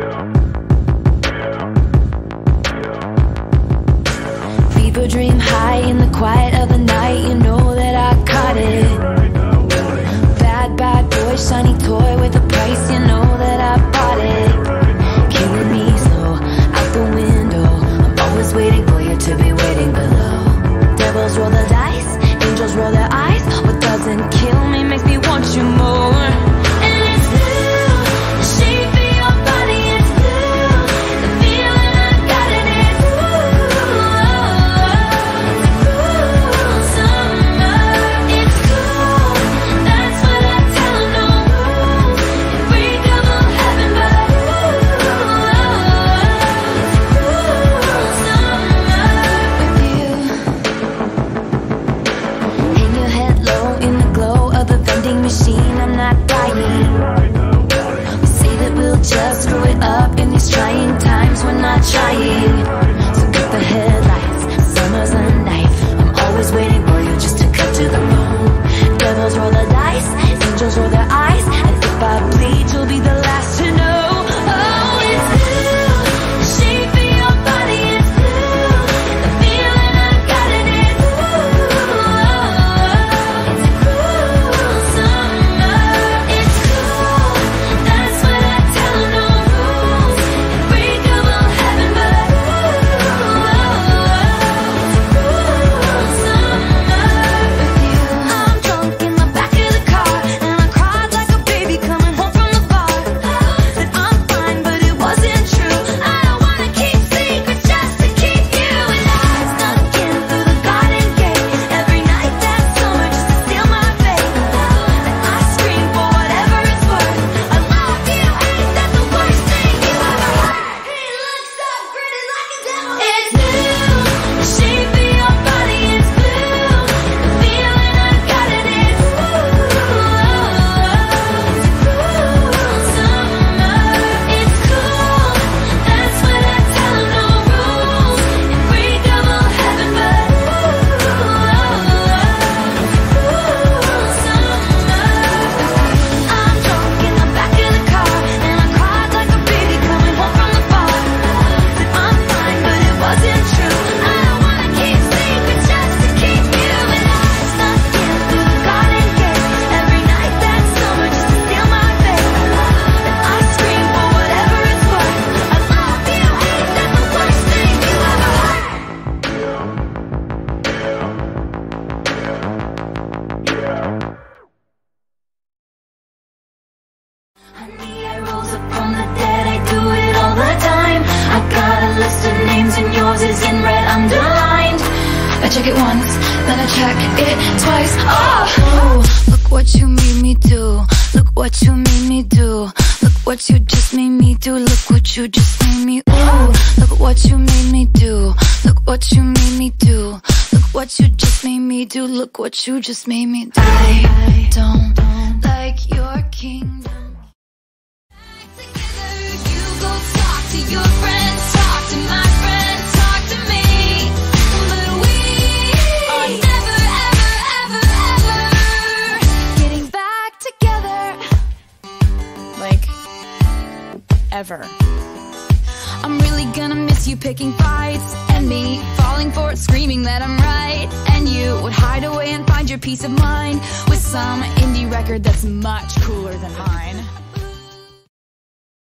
Fever dream high in the quiet of the night. You know that I caught it. Bad, bad boy, shiny toy with a price. You know that I bought it. Killing me slow, out the window. I'm always waiting for you to be waiting below. Devils roll the dice, angels roll their eyes. What doesn't kill me makes me want you more. And it's blue, the shape of your body is blue. The feeling I got it is it's cool summer. It's cool, that's what I tell 'em. No rules, breakable heaven, but it's cool summer with you. Hang your head low in the glow of the vending machine. I'm not dying. We say that we'll just screw it up in these trying times. We're not trying. So get the headlights. Summer's a knife. I'm always waiting for you just to cut to the bone. Devils roll the dice, angels roll their eyes. And if I bleed, you'll be the last to know. Oh, it's blue. The shape of your body is blue. The feeling I got it is it's cool summer. It's cool, that's what I tell 'em. No rules, breakable heaven, but it's cool summer with you. I'm drunk in the back of the car, and I cried like a baby coming home from the bar. Said I'm fine, but it wasn't true. I don't wanna keep secrets just to keep you. And I snuck in through the garden gate every night that summer just to steal my faith. And I scream for whatever it's worth. I love you, ain't that the worst thing you ever heard? He looks so pretty like a devil. It's blue, the shape of your body is blue. The feeling I got it is it's cool summer. It's cool, that's what I tell 'em. No rules, breakable heaven, but it's cool summer. I'm drunk in the back of the car, and I cried like a baby coming home from the bar. Said I'm fine, but it wasn't true. I don't wanna keep secrets just to keep you. And I snuck in through the garden gate every night that summer just to steal my faith. And I scream for whatever it's worth. I love you, ain't that the worst thing you ever heard? Honey, I rose up from the dead, I do it all the time. I got a list of names and yours is in red underlined. I check it once, then I check it twice. Oh, look what you made me do. Look what you made me do. Look what you just made me do. Look what you just made me. Ooh, look what you made me do. Look what you made me do. Look what you just made me do. Look what you just made me do. I don't like your kingdom. Together, you go talk to your friends, talk to my friends, talk to me. But we are never, ever, ever, ever getting back together. Like, ever. I'm really gonna miss you picking fights, and me falling for it, screaming that I'm right. And you would hide away and find your peace of mind with some indie record that's much cooler than mine.